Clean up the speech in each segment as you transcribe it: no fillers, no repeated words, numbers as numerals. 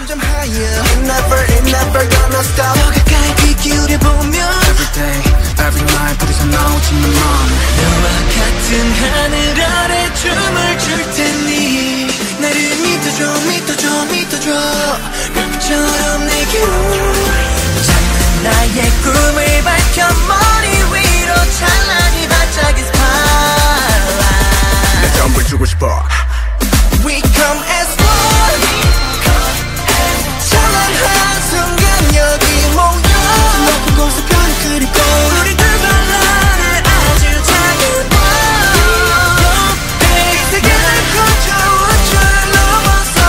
점점 higher. It never gonna stop. 더 가까이 귀 기울여보면 Every day, every night 부딪혀 나오지만 맘 너와 같은 하늘 아래 춤을 출 테니 나를 믿어줘 믿어줘 믿어줘 별빛처럼 내게로 작은 나의 꿈을 밝혀 머리 위로 찬란히 반짝인 spotlight 내 전부를 주고 싶어 We come as one 찬란한 순간 여기 모여 높은 곳에 별을 그리고 우리 둘 발라를 아주 작은 밤 세계를 거쳐 우주를 넘어서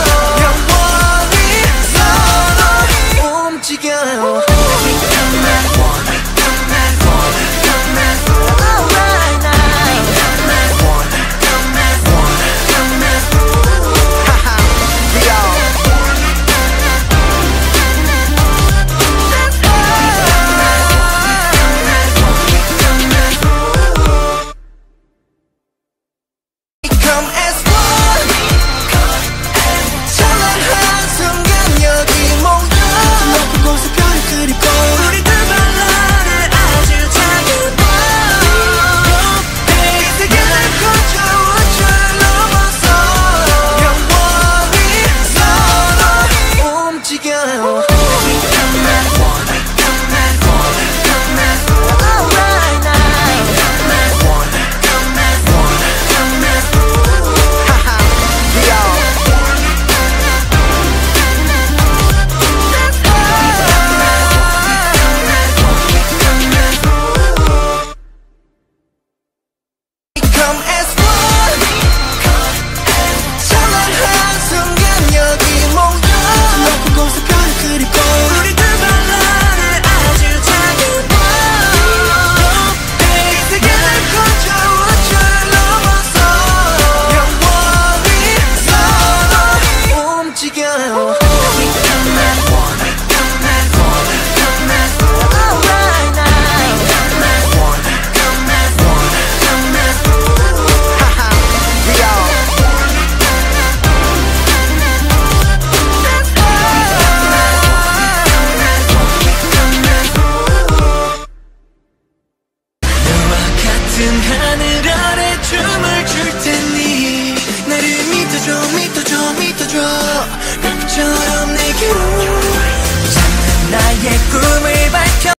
영원히 서로 움직여요 We come as one We come as one We come as one Alright now We come as one We come as one We come as one Haha, we all 하늘 아래 춤을 출 테니 나를 믿어줘 믿어줘 믿어줘 별빛처럼